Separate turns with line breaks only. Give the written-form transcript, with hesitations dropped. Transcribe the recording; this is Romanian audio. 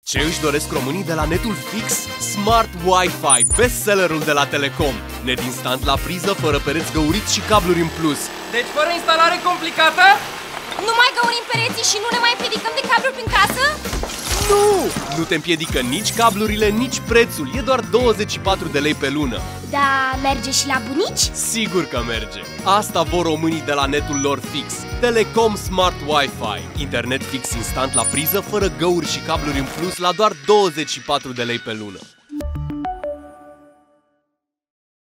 Ce își doresc românii de la netul fix? Smart Wi-Fi, bestsellerul de la Telecom. Net instant la priză, fără pereți găuriți și cabluri în plus.
Deci fără instalare complicată?
Nu mai găurim pereții și nu ne mai împiedicăm de cabluri prin casă?
Nu! Nu te împiedică nici cablurile, nici prețul. E doar 24 de lei pe lună.
Da, merge și la bunici?
Sigur că merge. Asta vor românii de la netul lor fix. Telecom Smart Wi-Fi. Internet fix instant la priză, fără găuri și cabluri în plus, la doar 24 de lei pe lună.